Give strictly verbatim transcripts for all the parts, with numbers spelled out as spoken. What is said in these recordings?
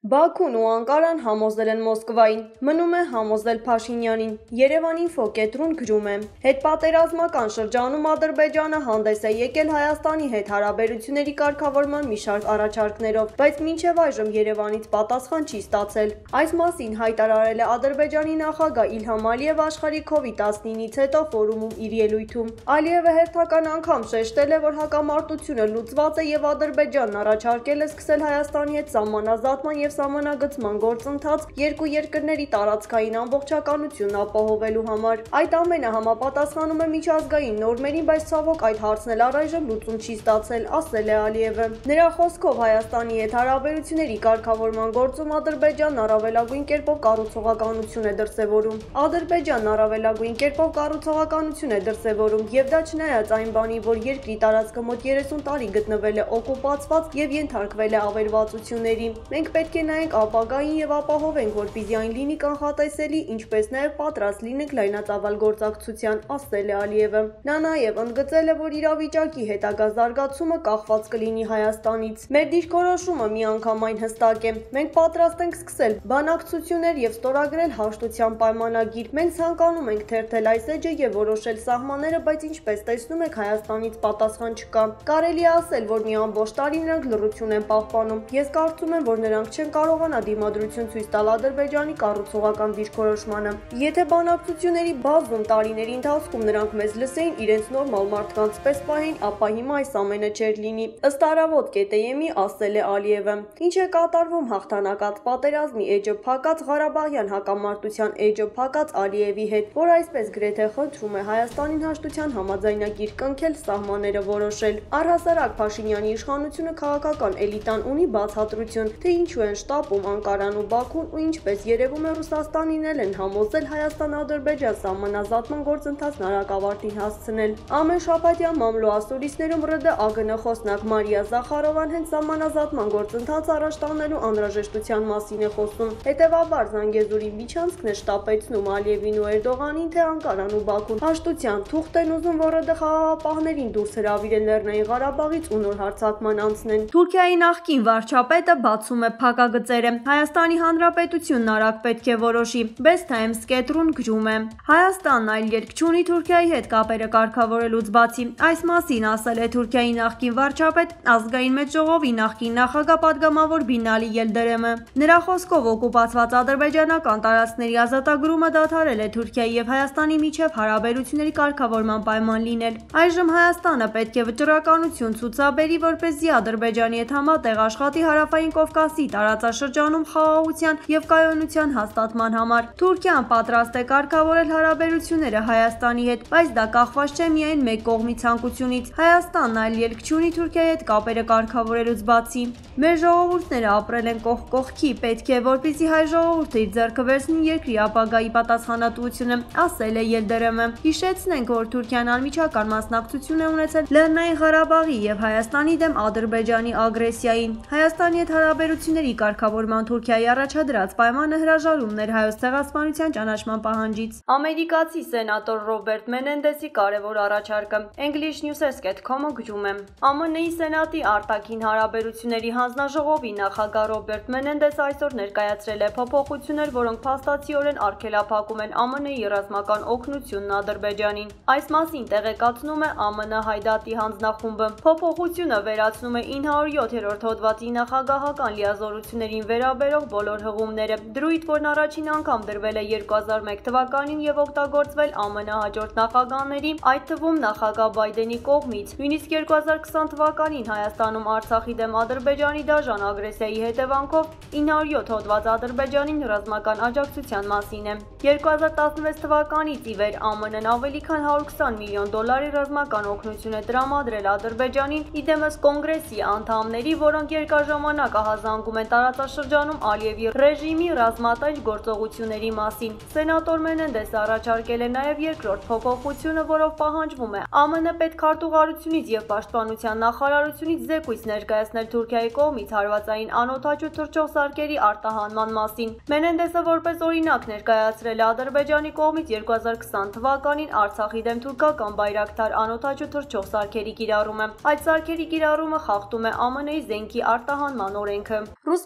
Բաքուն ու Անկարան համոզել են Մոսկվային, մնում է համոզել Փաշինյանին։ Երևան-Ինֆո կետրոն գրում է. Հետպատերազմական շրջանում Ադրբեջանը հանդես է եկել Հայաստանի հետ հարաբերությունների կարգավորման մի շարք առաջարկներով, բայց մինչև այժմ Երևանից պատասխան չի ստացել։ Այս մասին հայտարարել է Ադրբեջանի նախագահ Իլհամ Ալիևը աշխարհի քովիդ տասնինից հետո ֆորումում իր ելույթում։ Ալիևը հերթական անգամ շեշտել է, որ հակամարտությունը լուծված է եւ Ադրբեջանն առաջարկել է սկսել Հայաստանի հետ սահմանազատման եւ սահմանագծման գործընթաց երկու երկրների տարածքային ամբողջականությունն ապահովելու համար։ Այդ ամենը համապատասխանում է միջազգային նորմերին, բայց ցավոք այդ հարցն էլ առայժմ լուծում չի ստացել, ասել է Ալիևը։ Նրա խոսքով Հայաստանի հետ հարաբերությունների կարգավորման գործում Ադրբեջանն առավելագույն կերպով կառուցողականություն է դրսևորում։ Ադրբեջանն առավելագույն կերպով կառուցողականություն է դրսևորում եւ դա չնայած այն բանի, որ երկրի տարածքը մոտ երեսուն տարի գտնվել է օկուպացված եւ ենթարկվել է ավերվածությունների։ Մենք պետք է նայենք ապագային եւ ապահովենք, որպեսզի այն լինի կանխատեսելի, ինչպես նաեւ պատրաստ լինենք լայնածավալ գործակցության, ասել է Ալիևը։ Նա նաեւ ընդգծել է, որ իրավիճակի հետագա զարգացումը կախված կլինի Հայաստանից։ Մեր դիրքորոշումը միանգամայն հստակ է։ Մենք պատրաստ ենք սկսել բանակցություններ եւ ստորագրել հաշտության պայմանագիր։ Մենք ցանկանում ենք թերթել այս էջը եւ որոշել սահմանները, բայց ինչպես տեսնում եք, Հայաստանից պատասխան չկա։ Կարելի է ասել, որ մի ամբողջ տարի նրանք լռություն են պահպանում։ Ես կարծում եմ, որ նրանք չեն կարողանա դիմադրություն ցույց տալ Ադրբեջանի կառուցողական դիրքորոշմանը։ Եթե բանակցությունների բազում տարիների ընթացքում նրանք մեզ լսեին, իրենց նորմալ մարդկանց պես պահեին, ապա հիմա այս ամենը չէր լինի։ Ըստ Արավոտ կետեյեմի ասել է Ալիևը։ Ինչ է կատարվում հաղթանակած պատերազմի էջը փակած Ղարաբաղյան հակամարտության էջը փակած Ալիևի հետ, որ այսպես գրեթե խնդրում է Հայաստանին հաշտության համաձայնագիր կնքել, սահմանները որոշել։ Առհասարակ Փաշինյանի իշխանությունը քաղաքական էլիտան ունի բացատրություն, թե ինչու են շտապում Անկարան ու Բաքուն ու ինչպես երևում է Ռուսաստանին էլ են համոզել Հայաստան-Ադրբեջան սահմանազատման գործընթացն արագավարտին հասցնել։ Ամեն շաբաթյա մամլո ասուլիսներում ՌԴ-ԱԳՆ խոսնակ Մարիա Զախարովան հենց սահմանազատման գործընթացը առաջ տանելու անհրաժեշտության մասին է խոսում։ Հետևաբար Զանգեզուրի միջանցքն է շտապեցնում Ալիևին ու Էրդողանին, թե Անկարան ու Բաքուն հաշտության թուղթ են ուզում, որ ՌԴ խաղաղապահներին դուրս հրավիրեն Լեռնային Ղարաբաղից ու նոր հարձակման անցնեն։ Թուրքիայի նախկին վարչապետը բացում է փակագծերը։ Հայաստանի Հանրապետությունն արագ պետք է որոշի։ Best Times կետրոն գրում է. Հայաստանն այլ երկ չունի Թուրքիայի հետ կապերը կարգավորելուց բացի։ Այս մասին ասել է Թուրքիայի նախկին վարչապետ, ազգային մեծ ժողովի նախկին նախագահ պատգամավոր Բինալի Ելդերեմը։ Նրա խոսքով օկուպացված ադրբեջանական տարածքների ազատագրումը դադարել է Թուրքիայի եւ Հայաստանի միջև հարաբերությունների կարգավորման պայման լինել։ Այժմ Հայաստանը պետք է վճռականություն ցուցաբերի, որպեսզի Ադրբեջանի հետ համատեղ աշխատի Հարավային Կովկասի տարածաշրջանում խաղաղության եւ կայունության հաստատման համար։ Թուրքիան պատրաստ է կարգավորել հարաբերությունները Հայաստանի հետ, բայց դա կախված չէ միայն մեկ կողմի ցանկությունից։ Հայաստանն այլ ելք չունի Թուրքիայի հետ կապերը կարգավորելուց բացի։ Մեր ժողովուրդները ապրել են կողք կողքի, պետք է որպեսզի հայ ժողովուրդը իր ձեռքը վերցնի երկրի ապագայի պատասխանատվությունը, ասել է Ելդերեմը։ Հիշեցնենք, որ Թուրքիան անմիջական մասնակցություն է ունեցել Լեռնային Ղարաբաղի եւ Հայաստանի դեմ Ադրբեջանի ագրեսիային։ Հայաստանի հետ հարաբերությունների կարգավորման Թուրքիայի առաջադրած պայմանը հրաժարումն էր Հայոց ցեղասպանության ճանաչման պահանջից։ Ամերիկացի սենատոր Ռոբերտ Մենենդեսի կարևոր առաջարկը English News-ը դոտ com-ը գրում է. ԱՄՆ-ի Սենատի արտաքին հարաբերությունների հանձնաժողովի նախագահ Ռոբերտ Մենենդեսը այսօր ներկայացրել է փոփոխություններ, որոնք փաստացիորեն արգելափակում են ԱՄՆ-ի ռազմական օգնությունն Ադրբեջանին։ Այս մասին տեղեկացնում է ԱՄՆ Հայդատի հանձնախումբը։ Փոփոխությունը վերացնում է ինը հարյուր յոթերորդ հոդվածի նախագահական լիազորություններին վերաբերող բոլոր հղումները։ Դրույթ, որն առաջին անգամ դրվել է երկու հազար մեկ թվականին եւ օգտագործվել ԱՄՆ հաջորդ նախագահների, այդ թվում նախագահ Բայդենի կողմից։ Նույնիսկ երկու հազար քսան թվականին Հայաստանում Արցախի դեմ Ադրբեջանի դաժան ագրեսիայի հետևանքով ինը հարյուր յոթ հոդված Ադրբեջանին ռազմական աջակցության մասին է։ երկու հազար տասնվեց թվականից ի վեր ԱՄՆ-ն ավելի քան հարյուր քսան միլիոն դոլարի ռազմական օգնություն է տրամադրել Ադրբեջանին, իդեմս կոնգրեսի անդամների, որոնք երկար ժամանակ ահազանգում են տարածաշրջանում Ալիևի ռեժիմի ռազմատենչ գործողությունների մասին։ Սենատոր Մենենդեսը առաջարկել է նաև երկրորդ փոփոխությունը, որով պահանջվում է ԱՄՆ պետքարտուղարությունից եւ պաշտպանության նախարարությունից զեկույց ներկայացնել Թուրքիայի կողմից հարվածային անօդաչու թռչող սարքերի արտահանման մասին։ Մենենդեսը որպես օրինակ ներկայացրել է Ադրբեջանի կողմից երկու հազար քսան թվականին Արցախի դեմ թուրքական բայրակտար անօդաչու թռչող սարքերի կիրառումը։ Այդ սարքերի կիրառումը խախտում է ԱՄՆ-ի զենքի արտահանման օրենքը։ Ռուս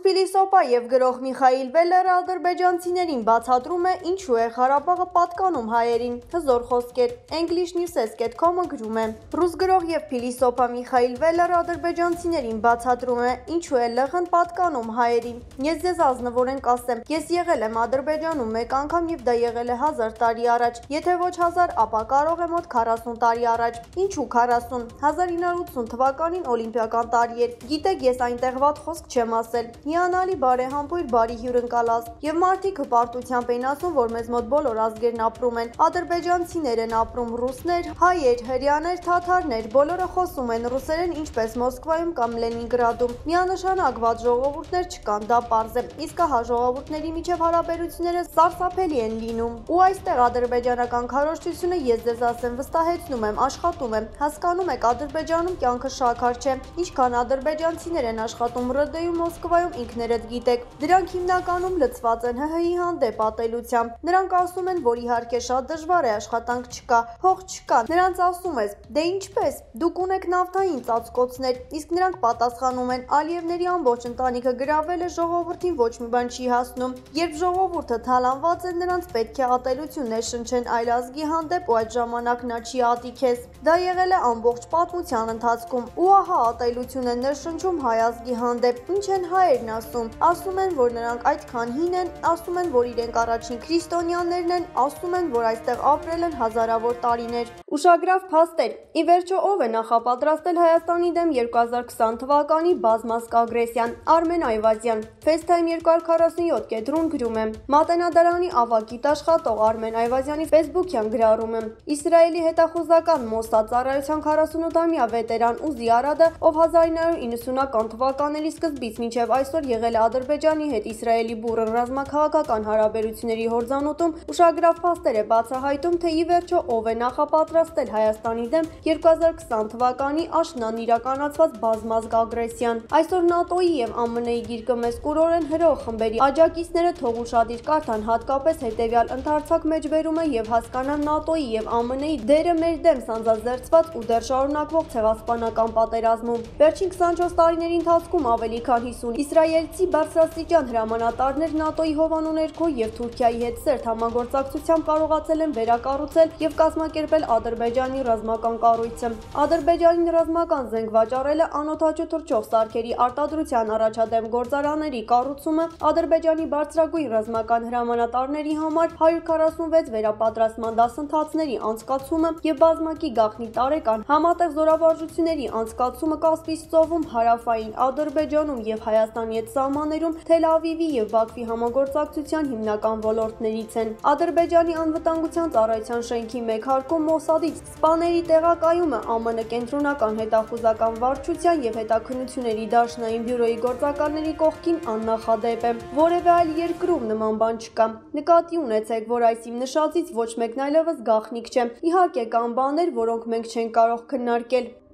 փիլիսոփա եւ գրող Միխայիլ Վելլերը ադրբեջանցիներին բացատրում է ինչու է Ղարաբաղը պատկանում հայերին։ Հզոր խոսքեր English News dot com-ը գրում է. Ռուս գրող եւ փիլիսոփա Միխայիլ Վելլերը ադրբեջանցիներին բացատրում է ինչու է ԼՂ-ն պատկանում հայերին։ Ես ձեզ ազնվորեն կասեմ, ես եղել եմ Ադրբեջանում մեկ անգամ եւ դա եղել է հազար տարի առաջ։ Եթե ոչ հազար, ապա կարող է մոտ քառասուն տարի առաջ։ Ինչու քառասուն։ հազար ինը հարյուր ութսուն թվականին օլիմպիական տարի էր։ Գիտեք, ես այնտեղ վատ խոսք չեմ ասել։ Հիանալի բարեհամբույր բարի հյուրընկալած եւ մարդիկ հպարտությամբ են ասում, որ մեզ մոտ բոլոր ազգերն ապրում են։ Ադրբեջանցիներ են ապրում, ռուսներ, հայեր, հրեաներ, թաթարներ, բոլորը խոսում են ռուսերեն, ինչպես Մոսկվայում կամ Լենինգրադում։ Միանշանակ վատ ժողովուրդներ չկան, դա պարզ է։ Իսկ հա ժողովուրդների միջև հարաբերությունները սարսափելի են լինում։ Ու այստեղ ադրբեջանական քարոզչությունը, ես ձեզ ասեմ, վստահեցնում եմ, աշխատում եմ։ Հասկանում եք, Ադրբեջանում կյանքը շաքար չէ։ Ինչքան ադրբեջանցիներ են աշխատում ՌԴ-ում, Մոսկվայում, ինքներդ գիտեք։ Դրանք հիմնականում լցված են ՀՀ-ի հանդեպ ատելությամբ։ Նրանք ասում են, որ իհարկե շատ դժվար է, աշխատանք չկա, փող չկա։ Նրանց ասում ես, դե ինչպես, դուք ունեք նավթային ծածկոցներ, իսկ նրանք պատասխանում են, Ալիևների ամբողջ ընտանիքը գրավել է, ժողովրդին ոչ մի բան չի հասնում։ Երբ ժողովուրդը թալանված է, նրանց պետք է ատելություն ներշնչեն այլ ազգի հանդեպ ու այդ ժամանակ նա չի ատի քեզ։ Դա եղել է ամբողջ պատմության ընթացքում։ Ու ահա ատելություն են ներշնչում հայ ազգի հանդեպ։ Ինչ են հայերն ասում։ Ասում են, որ նրանք այդքան հին են, ասում են, որ իրենք առաջին քրիստոնյաներն են, ասում են, որ այստեղ ապրել են հազարավոր տարիներ։ Ուշագրավ փաստեր։ Ի վերջո ով է նախապատրաստել Հայաստանի դեմ երկու հազար քսան թվականի բազմազգ ագրեսիան։ Արմեն Այվազյան, FaceTime երկու հարյուր քառասունյոթ կետրոն գրում է. Մատենադարանի ավագ գիտաշխատող Արմեն Այվազյանի Facebook-յան գրառումը։ Իսրայելի հետախուզական Մոսադ ծառայության քառասունութամյա վետերան Ուզի Արադը, ով հազար ինը հարյուր իննսունական թվականների սկզբից մինչև այսօր եղել է Ադրբեջանի հետ Իսրայելի բուռն ռազմաքաղաքական հարաբերությունների հորձանուտում, ուշագրավ փաստեր է բացահայտում, թե ի վերջո ով է նախապատրաստել Հայաստանի դեմ երկու հազար քսան թվականի աշնան իրականացված բազմազգ ագրեսիան։ Այսօր ՆԱՏՕ-ի եւ ԱՄՆ-ի գիրկը մեզ կուրորեն հրող խմբերի աջակիցները թող ուշադիր կարդան, հատկապես հետեւյալ ընդարձակ մեջբերումը եւ հասկանան ՆԱՏՕ-ի եւ ԱՄՆ-ի դերը մեր դեմ սանձազերծված ու դեռ շարունակվող ցեղասպանական պատերազմում։ Վերջին քսանչորս տարիների ընթացքում ավելի քան հիսուն իսրայելցի բարձրաստիճան հրամանատարներ ՆԱՏՕ-ի հովանու ներքո եւ Թուրքիայի հետ սերտ համագործակցությամբ կարողացել են վերակառուցել եւ կազմակերպել Ադրբեջանի ռազմական կառույցը։ Ադրբեջանին ռազմական զենք վաճառելը, անօդաչու թռչող սարքերի արտադրության առաջադեմ գործարանների կառուցումը, Ադրբեջանի բարձրագույն ռազմական հրամանատարների համար հարյուր քառասունվեց վերապատրաստման դասընթացների անցկացումը եւ բազմակի գաղտնի տարեկան համատեղ զորավարժությունների անցկացումը Կասպից ծովում, հարավային Ադրբեջանում եւ Հայաստանի հետ սահմաններում Թել Ավիվի եւ Բաքվի համագործակցության հիմնական ոլորտներից են։ Ադրբեջանի անվտանգության ծառայության շենքի մեկ հարկում Մոսադից սպաների տեղակայումը ԱՄՆ կենտրոնական հետախուզական վարչության եւ հետաքննությունների դաշնային բյուրոյի գործակալների կողքին աննախադեպ է։ Որևէ այլ երկրում նման բան չկա։ Նկատի ունեցեք, որ այս իմ նշածից ոչ մեկն այլևս գաղտնիք չէ։ Իհարկե կան բաներ, որոնք մենք չենք կարող քննարկել։